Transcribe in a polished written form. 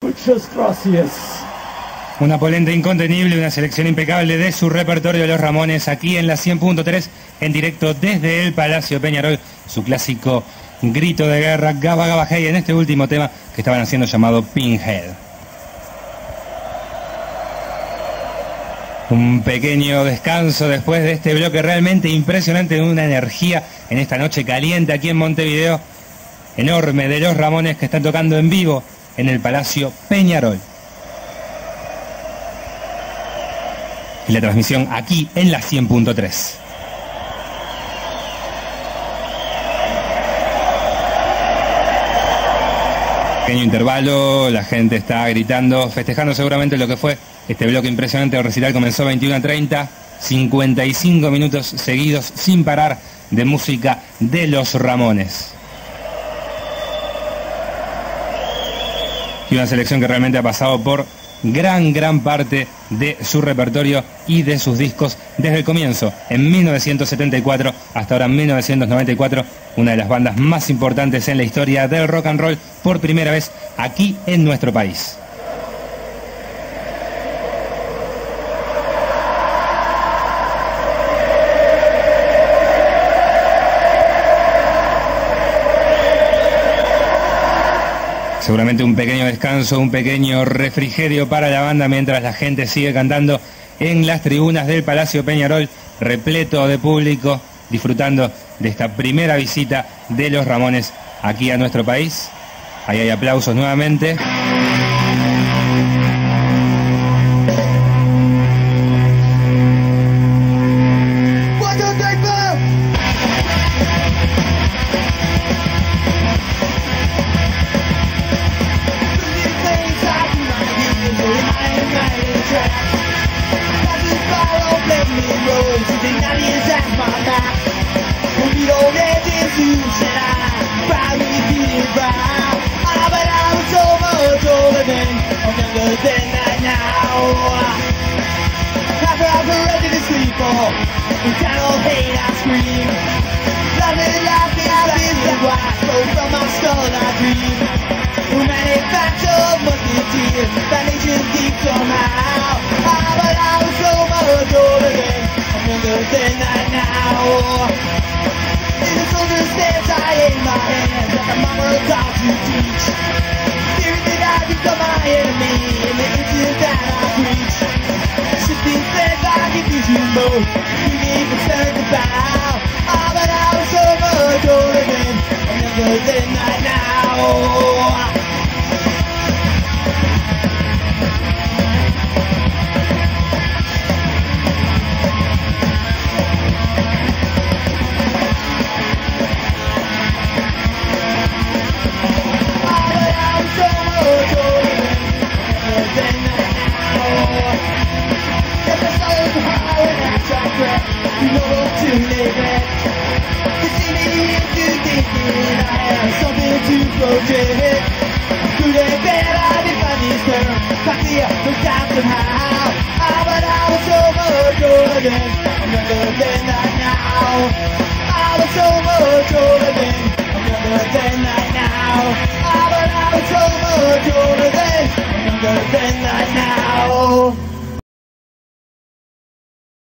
Muchas gracias. Una polenta incontenible, una selección impecable de su repertorio de Los Ramones aquí en la 100.3, en directo desde el Palacio Peñarol, su clásico grito de guerra, Gabba Gabba Hey, en este último tema que estaban haciendo llamado Pinhead. Un pequeño descanso después de este bloque realmente impresionante, de una energía en esta noche caliente aquí en Montevideo, enorme, de Los Ramones que están tocando en vivo en el Palacio Peñarol. Y la transmisión aquí en la 100.3. Pequeño intervalo, la gente está gritando, festejando seguramente lo que fue este bloque impresionante. El recital comenzó 21:30, 55 minutos seguidos sin parar de música de Los Ramones. Y una selección que realmente ha pasado por gran parte de su repertorio y de sus discos desde el comienzo, en 1974 hasta ahora en 1994, una de las bandas más importantes en la historia del rock and roll, por primera vez aquí en nuestro país. Seguramente un pequeño descanso, un pequeño refrigerio para la banda mientras la gente sigue cantando en las tribunas del Palacio Peñarol, repleto de público, disfrutando de esta primera visita de Los Ramones aquí a nuestro país. Ahí hay aplausos nuevamente. Somehow, but I was so much older than